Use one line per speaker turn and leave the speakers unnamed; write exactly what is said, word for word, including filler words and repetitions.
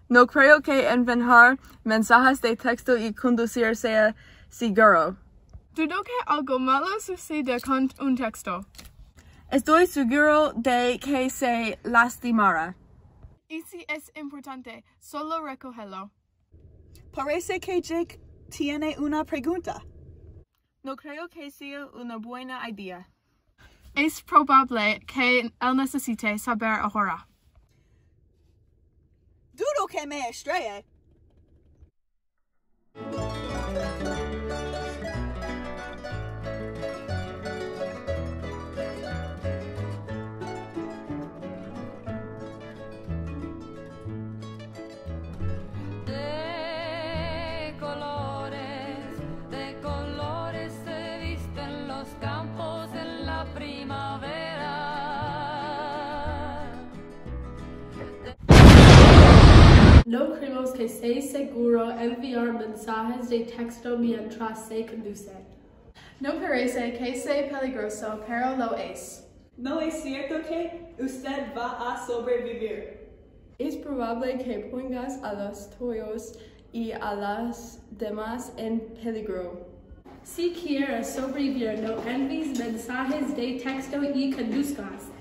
No creo que enviar mensajes de texto y conducir sea seguro.
Dudo que algo malo suceda con un texto.
Estoy seguro de que se lastimará.
Y si es importante, solo recógelo.
Parece que Jake tiene una pregunta.
No creo que sea una buena idea.
Es probable que él necesite saber ahora.
Dudo que me estrelle.
De colores, de colores se visten los campos en la primavera.
No creemos que sea seguro enviar mensajes de texto mientras se conduce.
No parece que sea peligroso, pero lo es.
No es cierto que usted va a sobrevivir.
Es probable que pongas a los tuyos y a las demás en peligro. Si quieres sobrevivir, no envíes mensajes de texto y conduzcas.